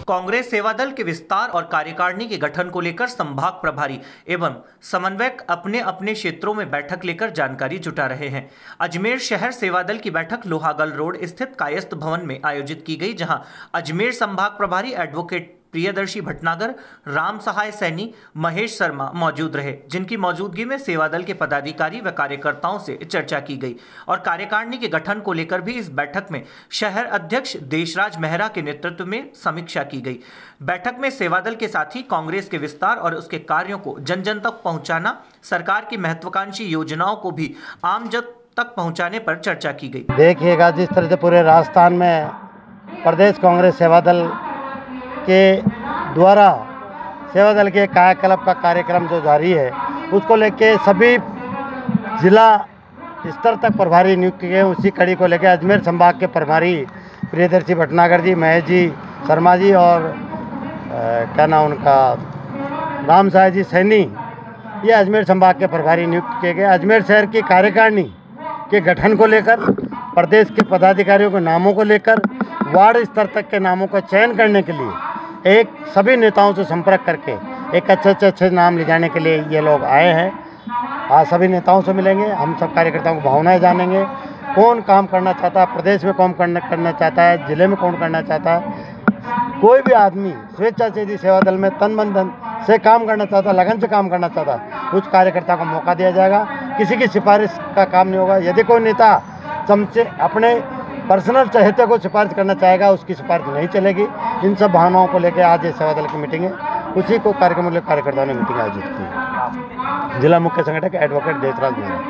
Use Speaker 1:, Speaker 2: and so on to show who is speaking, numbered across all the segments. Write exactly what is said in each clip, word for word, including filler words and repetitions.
Speaker 1: कांग्रेस सेवा दल के विस्तार और कार्यकारिणी के गठन को लेकर संभाग प्रभारी एवं समन्वयक अपने अपने क्षेत्रों में बैठक लेकर जानकारी जुटा रहे हैं। अजमेर शहर सेवा दल की बैठक लोहागल रोड स्थित कायस्थ भवन में आयोजित की गई, जहां अजमेर संभाग प्रभारी एडवोकेट प्रियदर्शी भटनागर, राम सहाय सैनी, महेश शर्मा मौजूद रहे, जिनकी मौजूदगी में सेवा दल के पदाधिकारी व कार्यकर्ताओं से चर्चा की गई और कार्यकारिणी के गठन को लेकर भी इस बैठक में शहर अध्यक्ष देशराज मेहरा के नेतृत्व में समीक्षा की गई। बैठक में सेवा दल के साथ ही कांग्रेस के विस्तार और उसके कार्यों को जन जन तक पहुंचाना, सरकार की महत्वाकांक्षी योजनाओं को भी आम जन तक पहुंचाने पर चर्चा की गई।
Speaker 2: देखिएगा, जिस तरह से पूरे राजस्थान में प्रदेश कांग्रेस सेवा दल के द्वारा सेवा दल के कायाकल्प का कार्यक्रम जो जारी है, उसको लेके सभी जिला स्तर तक प्रभारी नियुक्त किए। उसी कड़ी को लेकर अजमेर संभाग के प्रभारी प्रियदर्शी भटनागर जी, महेश जी शर्मा जी और आ, क्या नाम उनका राम सहाय जी सैनी, ये अजमेर संभाग के प्रभारी नियुक्त किए गए। अजमेर शहर की कार्यकारिणी के गठन को लेकर, प्रदेश के पदाधिकारियों के नामों को लेकर, वार्ड स्तर तक के नामों का चयन करने के लिए एक सभी नेताओं से संपर्क करके एक अच्छे अच्छे अच्छे नाम ले जाने के लिए ये लोग आए हैं। आज सभी नेताओं से मिलेंगे, हम सब कार्यकर्ताओं को भावनाएं जानेंगे, कौन काम करना चाहता है, प्रदेश में कौन करना करना चाहता है, जिले में कौन करना चाहता है। कोई भी आदमी स्वेच्छा से यदि सेवा दल में तन मन धन से काम करना चाहता है, लगन से काम करना चाहता है, उस कार्यकर्ता को मौका दिया जाएगा। किसी की सिफारिश का काम नहीं होगा। यदि कोई नेता चमचे अपने पर्सनल चहेते को सिफारिश करना चाहेगा, उसकी सिफारिश नहीं चलेगी। इन सब भावनाओं को लेकर आज ये सेवा दल की मीटिंग है, उसी को कार्यक्रम लेकर कार्यकर्ताओं ने मीटिंग आयोजित की। जिला मुख्य संगठक एडवोकेट देशराज मेहरा।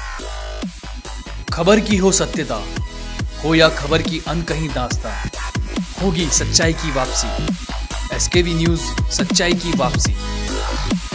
Speaker 3: खबर की हो सत्यता, हो या खबर की अनकही दास्तां, होगी सच्चाई की वापसी। एसकेबी न्यूज़, सच्चाई की वापसी।